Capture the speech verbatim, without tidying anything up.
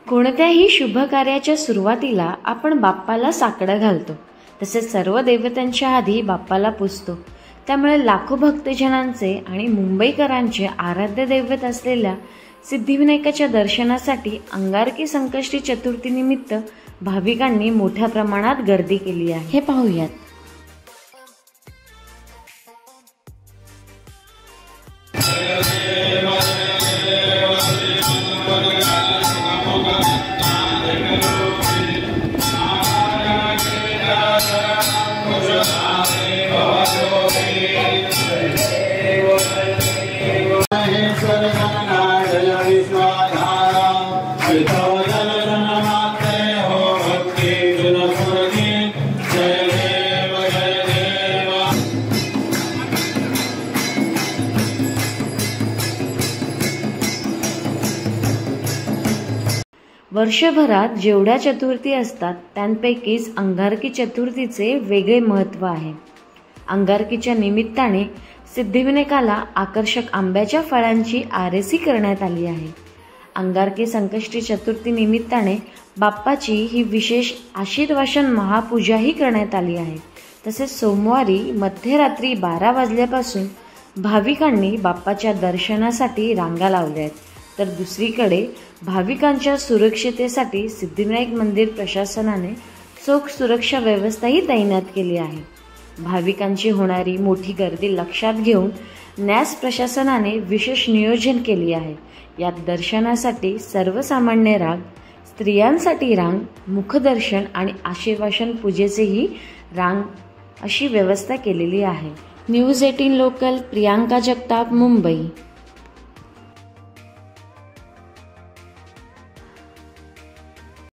कोणत्याही शुभ कार्याच्या सुरुवातीला आपण बाप्पाला साकडं घालतो, तसेच सर्व देवतांच्या आधी बाप्पाला पूजतो। त्यामुळे लाखो भक्तजनांचे आणि मुंबईकरांचे आराध्य दैवत असलेल्या सिद्धिविनायकाच्या दर्शनासाठी अंगारकी संकष्टी चतुर्थीनिमित्त भाविकांनी मोठ्या प्रमाणात गर्दी केली आहे। हे पाहूयात। वर्षभरात जेवढ्या चतुर्थी असतात त्यांपैकीच अंगारकी चतुर्थीचे वेगळे महत्त्व आहे। अंगारकीच्या निमित्ताने सिद्धिविनायकाला आकर्षक आंब्याच्या फळांची आरेसी करण्यात आली आहे। अंगारकी संकष्टी चतुर्थी निमित्ताने बाप्पाची ही विशेष आशीर्वाचन महापूजाही करण्यात आली आहे। तसेच सोमवारी मध्यरात्री बारा वाजल्यापासून भाविकांनी बाप्पाच्या दर्शनासाठी रांगा लावल्या आहेत, तर दुसरीकडे भाविकांच्या सुरक्षितेसाठी सिद्धिविनायक मंदिर प्रशासनाने चोख सुरक्षा व्यवस्थाही तैनात केली आहे। भाविकांची होणारी मोठी गर्दी लक्षात घेऊन न्यास प्रशासनाने विशेष नियोजन केले आहे। यात दर्शनासाठी सर्वसामान्य रांग, स्त्रियांसाठी रांग, मुखदर्शन आणि आशीर्वाचन पूजेचेही रांग अशी व्यवस्था केलेली आहे। न्यूज अठरा लोकल, प्रियांका जगताप, मुंबई।